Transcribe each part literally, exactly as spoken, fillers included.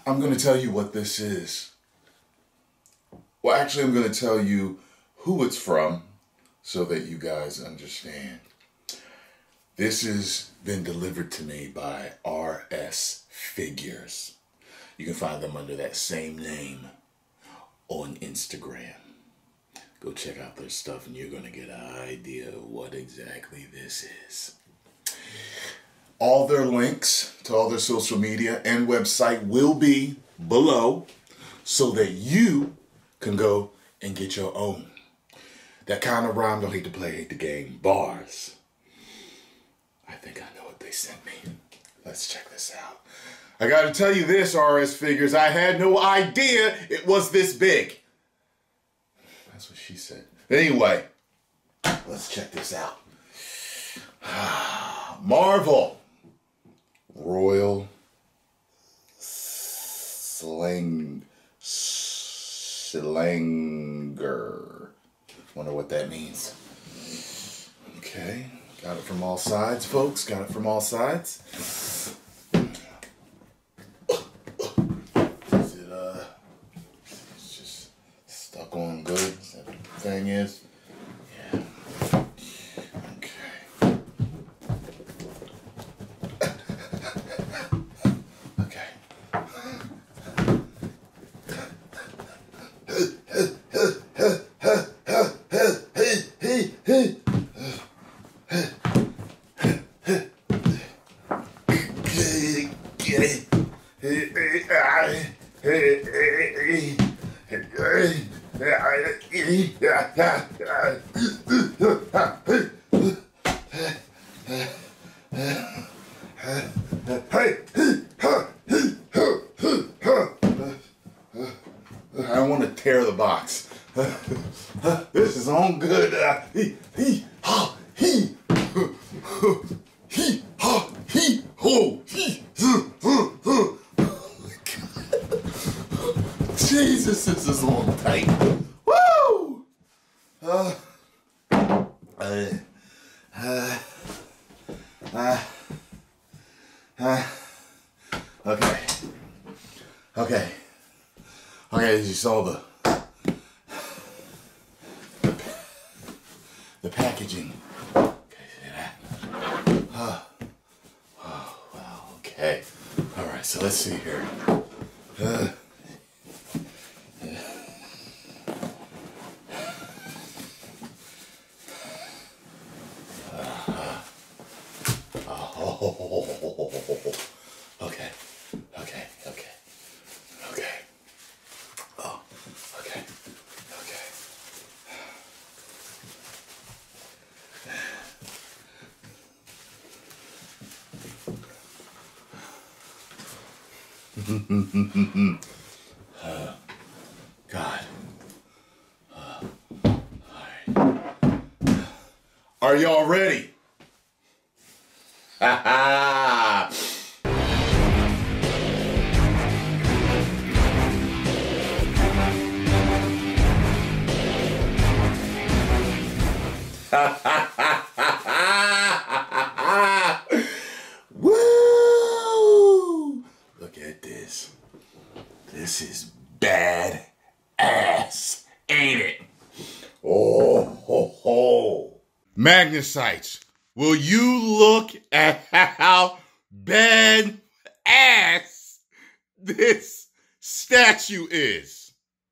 I'm going to tell you what this is. Well, actually, I'm going to tell you who it's from so that you guys understand. This has been delivered to me by R S Figures. You can find them under that same name on Instagram. Go check out their stuff and you're going to get an idea of what exactly this is. All their links to all their social media and website will be below so that you can go and get your own. That kind of rhyme, don't hate to play, hate the game. Bars. I think I know what they sent me. Let's check this out. I got to tell you this, R S Figures. I had no idea it was this big. That's what she said. Anyway, let's check this out. Marvel. Royal Slang Slanger. Wonder what that means. Okay. Got it from all sides, folks. Got it from all sides. Is it, uh, it's just stuck on good? Is that what the thing is? Yeah. Okay. Okay. I don't want to tear the box. This is on good. Uh, he, he, ha, he, he, ha, he, ho, he. Jesus, this is on tight. Woo! Uh, uh, uh, uh, uh, okay. Okay. Okay, as you saw the, the, the packaging. Okay, see that? Uh, oh, wow, okay. All right, so let's see here. Uh, Okay, okay, okay, okay. Oh, okay, okay. uh, God. Uh, all right. Are y'all ready? Ha ha! Woo! Look at this. This is bad ass, ain't it? Oh, ho, ho. Magnesites, will you look at how bad ass this statue is?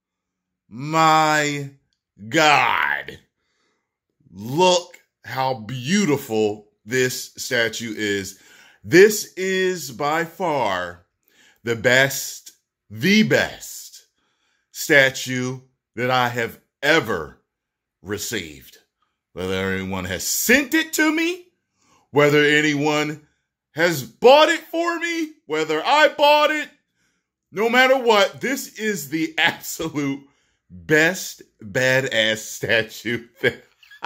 My God. Look how beautiful this statue is. This is by far the best, the best statue that I have ever received. Whether anyone has sent it to me, whether anyone has bought it for me, whether I bought it, no matter what, this is the absolute best badass statue that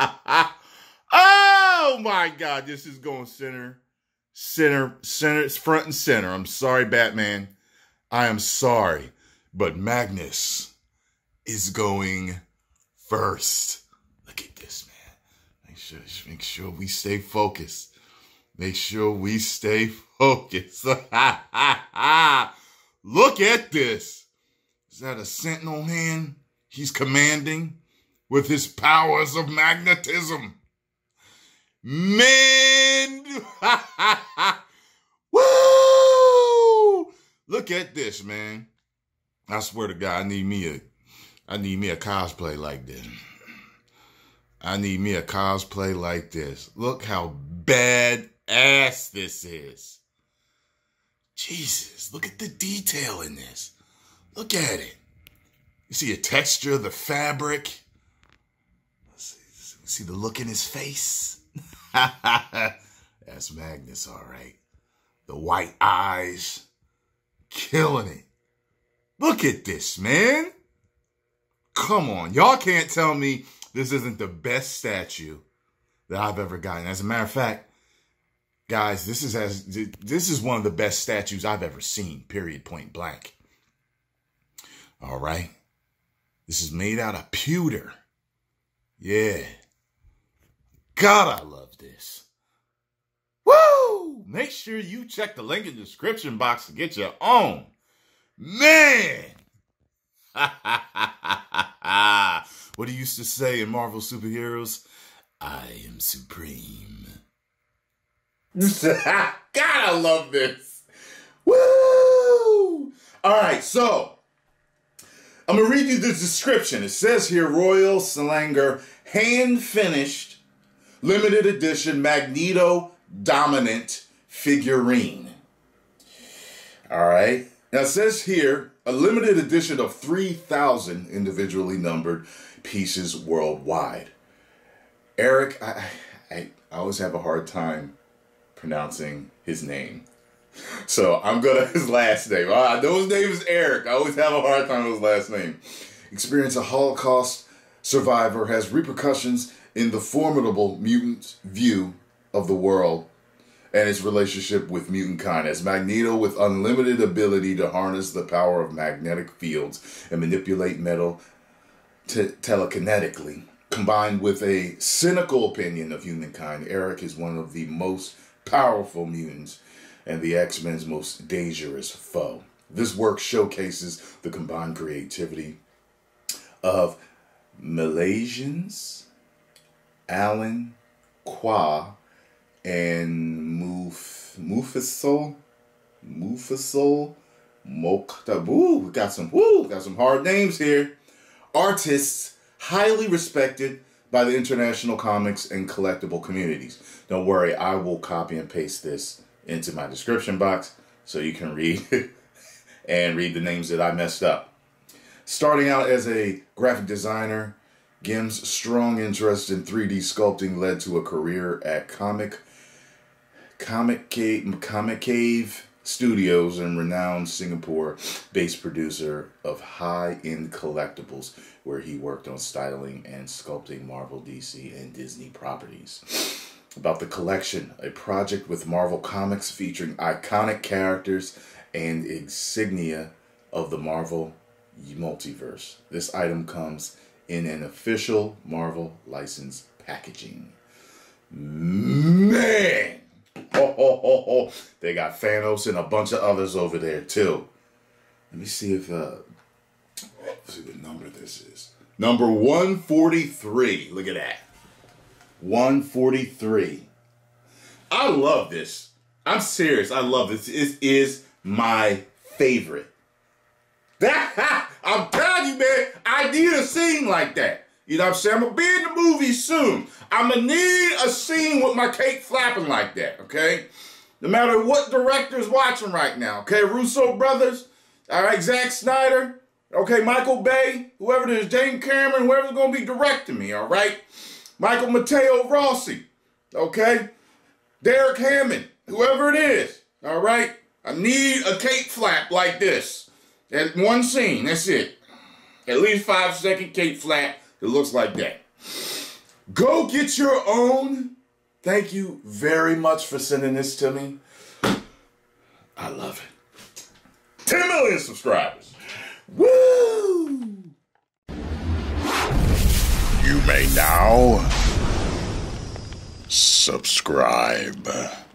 oh my God, this is going center, center, center, it's front and center. I'm sorry, Batman. I am sorry, but Magnus is going first. Look at this, man. Make sure, make sure we stay focused. Make sure we stay focused. look at this. Is that a sentinel hand he's commanding with his powers of magnetism? Man, woo! Look at this, man. I swear to God, I need me a, I need me a cosplay like this. I need me a cosplay like this. Look how badass this is. Jesus, look at the detail in this. Look at it. You see the texture of the fabric. See, see the look in his face. That's Magnus, all right. The white eyes. Killing it. Look at this, man. Come on. Y'all can't tell me this isn't the best statue that I've ever gotten. As a matter of fact, guys, this is as this is one of the best statues I've ever seen, period, point blank. All right. This is made out of pewter. Yeah. God, I love this. Woo! Make sure you check the link in the description box to get your own. Man! What do you used to say in Marvel superheroes? I am supreme. God, I love this. Woo! All right, so I'm going to read you the description. It says here, Royal Slanger, hand-finished, limited edition Magneto Dominant figurine. All right. Now it says here, a limited edition of three thousand individually numbered pieces worldwide. Eric, I, I, I always have a hard time pronouncing his name. So I'm going to his last name. I know his name is Eric. I always have a hard time with his last name. Experience a Holocaust survivor has repercussions in the formidable mutant view of the world and its relationship with mutant kind, as Magneto, with unlimited ability to harness the power of magnetic fields and manipulate metal te telekinetically, combined with a cynical opinion of humankind, Eric is one of the most powerful mutants and the X-Men's most dangerous foe. This work showcases the combined creativity of Malaysians, Alan Qua, and Muf Mufasol, Mufasol, Mokhtar. Woo, we got some. Woo, got some hard names here. Artists highly respected by the international comics and collectible communities. Don't worry, I will copy and paste this into my description box so you can read and read the names that I messed up. Starting out as a graphic designer, Gim's strong interest in three D sculpting led to a career at Comic Comic Cave, Comic Cave Studios, and renowned Singapore-based producer of high-end collectibles, where he worked on styling and sculpting Marvel, D C, and Disney properties. About the collection, a project with Marvel Comics featuring iconic characters and insignia of the Marvel multiverse. This item comes in an official Marvel license packaging. Man! Oh, oh, oh, oh. They got Thanos and a bunch of others over there too. Let me see if, uh, let's see what number this is. Number one forty-three. Look at that. one forty-three. I love this. I'm serious. I love this. It is my favorite. I'm telling you, man, I need a scene like that. You know what I'm saying? I'm going to be in the movie soon. I'm going to need a scene with my cape flapping like that, okay? No matter what director's watching right now, okay? Russo brothers, all right, Zack Snyder, okay, Michael Bay, whoever it is, James Cameron, whoever's going to be directing me, all right? Michael Matteo Rossi, okay? Derek Hammond, whoever it is, all right? I need a cape flap like this. At one scene, that's it. At least five second cape flap that looks like that. Go get your own. Thank you very much for sending this to me. I love it. ten million subscribers. Woo! You may now subscribe.